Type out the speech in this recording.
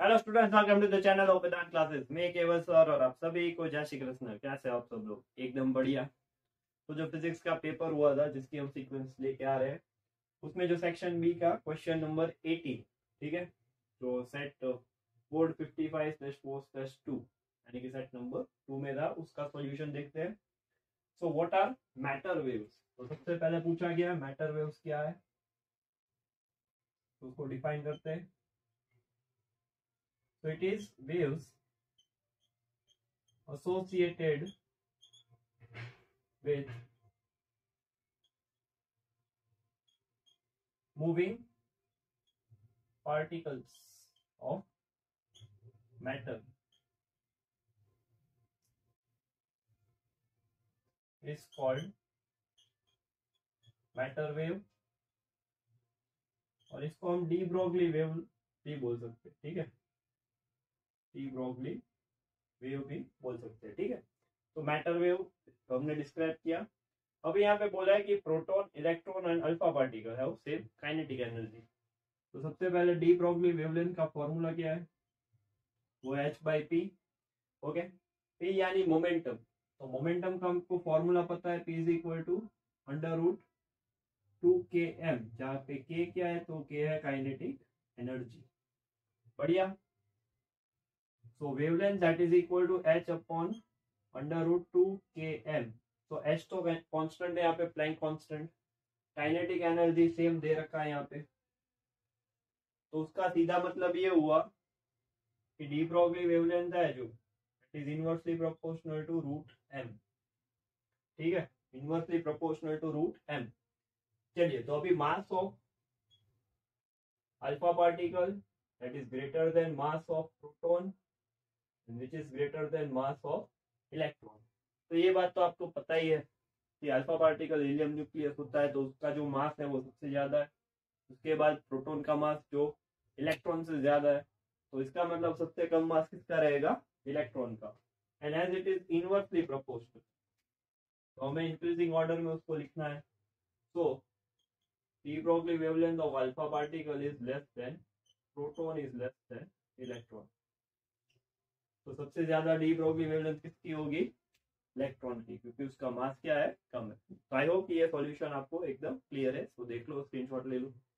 Hello students, welcome to the channel of Vedant classes. मैं Keval sir और आप सभी को जय श्री कृष्ण। कैसे हो आप सब लोग? एकदम बढ़िया। तो जो फिजिक्स का पेपर हुआ था जिसकी हम सीक्वेंस लेके आ रहे हैं, उसमें जो सेक्शन बी का क्वेश्चन नंबर 18, ठीक है, जो सेट बोर्ड 55/4/2 यानी कि सेट नंबर 2 में था, उसका सॉल्यूशन देखते हैं। So what are matter waves? तो सबसे पहले पूछा गया मैटर वेव्स क्या है, तो उसको डिफाइन करते हैं। So it is waves associated with moving particles of matter is called matter wave, और इसको हम डी ब्रोगली वेव भी बोल सकते हैं, ठीक है, डी ब्रोगली वेव भी बोल सकते हैं, ठीक है। तो मैटर वेव तो हमने डिस्क्राइब किया। अब यहाँ पे बोला है कि proton, electron and alpha particle है सेम काइनेटिक एनर्जी। तो सबसे पहले डी ब्रोगली वेवलेंथ का फॉर्मूला क्या है? वो h/p। ओके, p यानी मोमेंटम। तो मोमेंटम का हमको फॉर्मूला पता है, p is equal to √2km, जहाँ पे k क्या है? तो k है काइनेटिक एनर्जी। बढ़िया। So wavelength that is equal to h upon √2km। तो h तो कांस्टेंट है यहाँ पे, Planck constant. Kinetic energy same दे रखा है यहाँ पे, तो उसका सीधा मतलब ये हुआ कि डी ब्रोगली वेवलेंथ है जो it is inversely proportional to √m, ठीक है, इनवर्सली प्रोपोर्शनल टू √m। चलिए, तो अभी mass of alpha particle that is greater than mass of proton which is greater than mass of electron. तो ये बात तो आपको पता ही है कि अल्फा पार्टिकल हीलियम न्यूक्लियस होता है तो उसका जो मास है वो सबसे ज्यादा है। उसके बाद प्रोटॉन का मास जो इलेक्ट्रॉन से ज्यादा है, तो इसका मतलब सबसे कम मास किसका रहेगा? इलेक्ट्रॉन का। And as it is inversely proportional, तो हमें इंक्रीजिंग ऑर्डर में उसको लिखना है। So de Broglie wavelength of alpha particle is less than proton is less than electron. तो सबसे ज्यादा डी ब्रोगली वेवलेंथ किसकी होगी? इलेक्ट्रॉन की, क्योंकि उसका मास क्या है? कम है। तो आई होप ये सॉल्यूशन आपको एकदम क्लियर है। तो देख लो, स्क्रीनशॉट ले लो।